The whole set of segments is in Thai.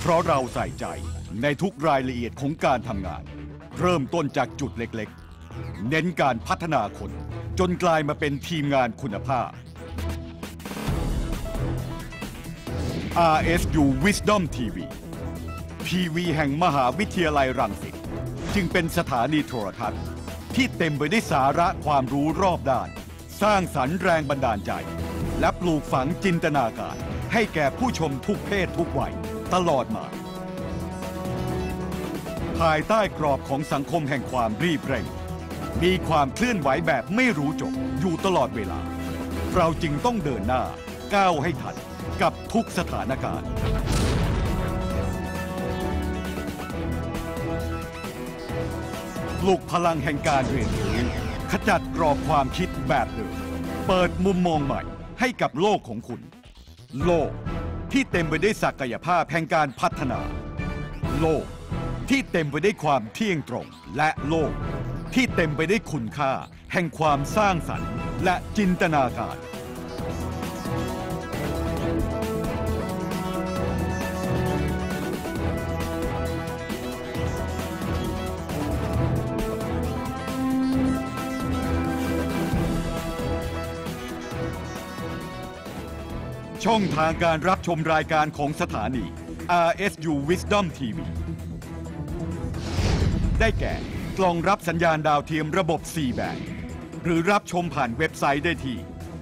เพราะเราใส่ใจในทุกรายละเอียดของการทำงานเริ่มต้นจากจุดเล็กๆเน้นการพัฒนาคนจนกลายมาเป็นทีมงานคุณภาพ RSU Wisdom TV ทีวีแห่งมหาวิทยาลัยรังสิตจึงเป็นสถานีโทรทัศน์ที่เต็มไปด้วยสาระความรู้รอบด้านสร้างสรรค์แรงบันดาลใจและปลูกฝังจินตนาการให้แก่ผู้ชมทุกเพศทุกวัยตลอดมาภายใต้กรอบของสังคมแห่งความรีบเร่งมีความเคลื่อนไหวแบบไม่รู้จบอยู่ตลอดเวลาเราจึงต้องเดินหน้าก้าวให้ทันกับทุกสถานการณ์ปลุกพลังแห่งการเรียนรู้ขจัดกรอบความคิดแบบเดิมเปิดมุมมองใหม่ให้กับโลกของคุณโลกที่เต็มไปด้วยศักยภาพแห่งการพัฒนาโลกที่เต็มไปด้วยความเที่ยงตรงและโลกที่เต็มไปด้วยคุณค่าแห่งความสร้างสรรค์และจินตนาการช่องทางการรับชมรายการของสถานี RSU Wisdom TV ได้แก่กล่องรับสัญญาณดาวเทียมระบบ C band หรือรับชมผ่านเว็บไซต์ได้ที่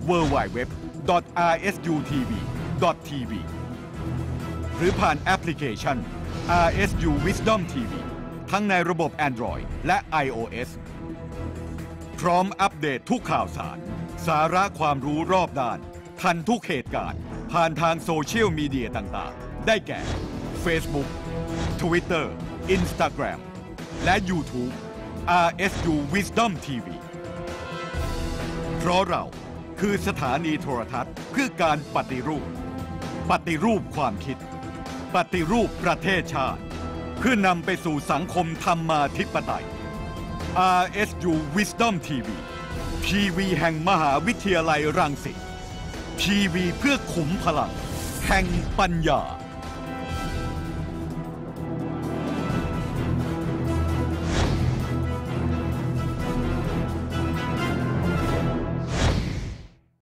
www.rsutv.tv หรือผ่านแอปพลิเคชัน RSU Wisdom TV ทั้งในระบบ Android และ iOS พร้อมอัปเดตทุกข่าวสารสาระความรู้รอบด้านทันทุกเหตุการณ์ผ่านทางโซเชียลมีเดียต่างๆได้แก่ Facebook Twitter Instagram และ YouTube RSU Wisdom TV เพราะเราคือสถานีโทรทัศน์เพื่อการปฏิรูปความคิดปฏิรูปประเทศชาติเพื่อนำไปสู่สังคมธรรมาธิปไตย RSU Wisdom TV ทีวีแห่งมหาวิทยาลัยรังสิตทีวีเพื่อขุมพลังแห่งปัญญา